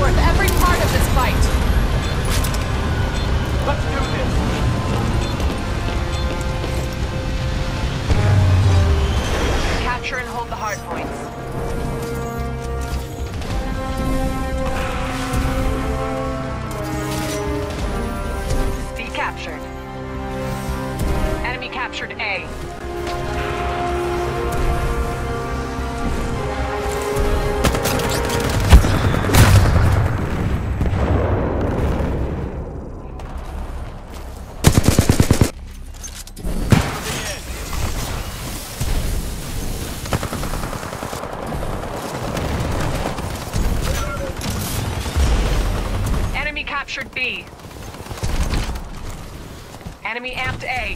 worth every part of this fight. Let's do this. Capture and hold the hard points. C captured. Enemy captured A. Enemy captured B. Enemy amped A.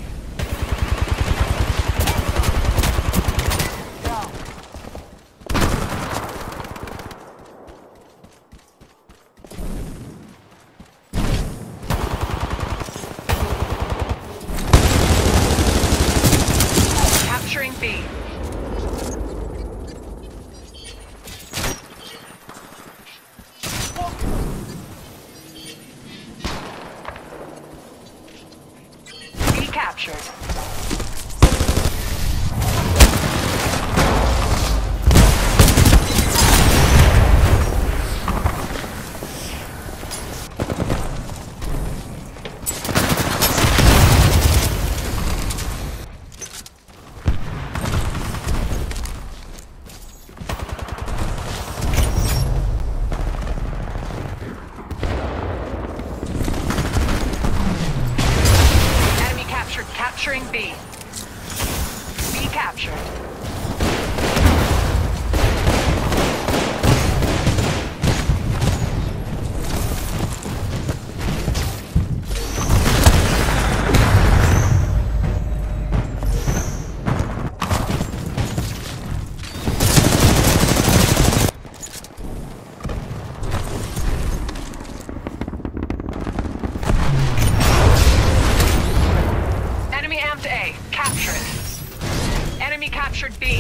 Capturing B. B captured. Enemy captured. Capturing B. B captured. Enemy amped A. Capture it. Enemy captured B.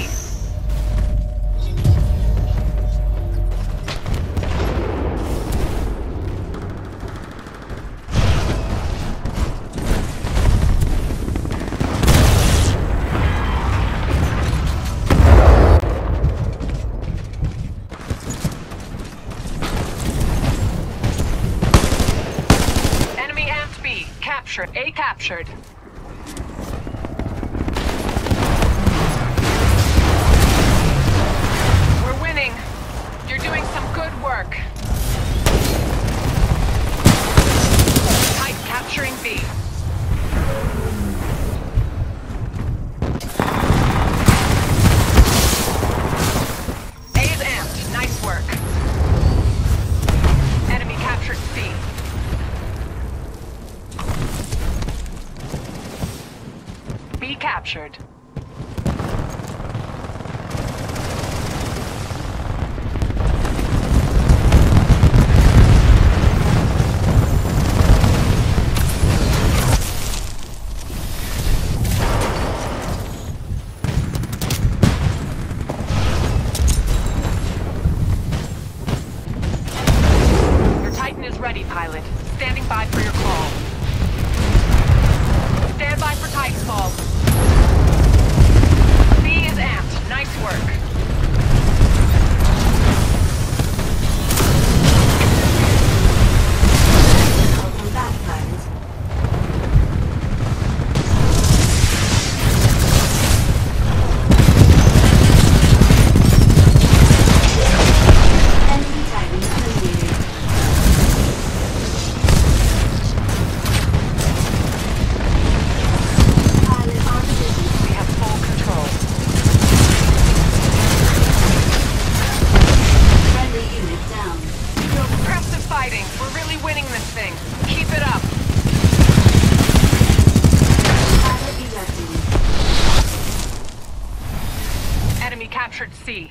Enemy amped B. Captured. A captured. We're winning. You're doing some good work. Tight capturing B. A's amped. Nice work. Enemy captured C. B captured. Your Titan is ready, pilot. Standing by for your call. Stand by for Titanfall. B is amped. Nice work. Welcome back, pilot. Enemy Titan eliminated. Pilot on position. We have full control. Friendly unit down. Impressive fighting. We're really winning this thing. Keep it up. Pilot ejected. Enemy captured C.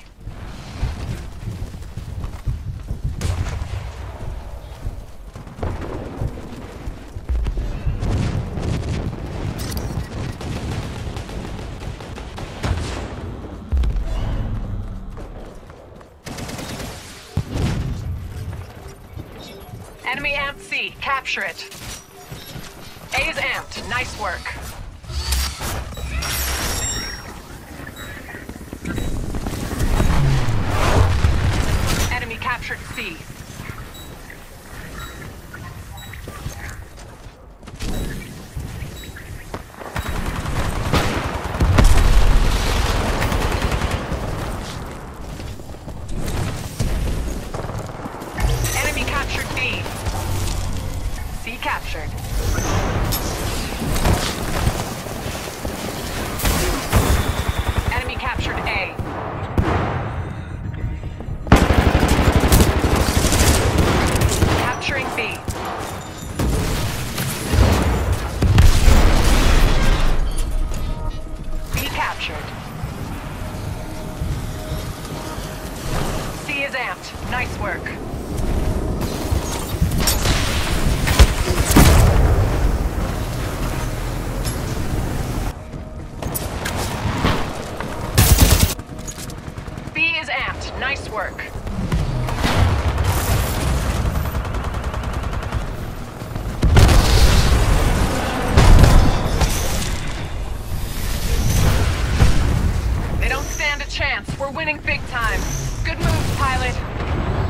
Enemy amped C. Capture it. A is amped. Nice work. Enemy captured C. Enemy captured B. C captured. Enemy captured A. Capturing B. B captured. C is amped. Nice work. B is amped. Nice work. They don't stand a chance. We're winning big time. Good move, pilot.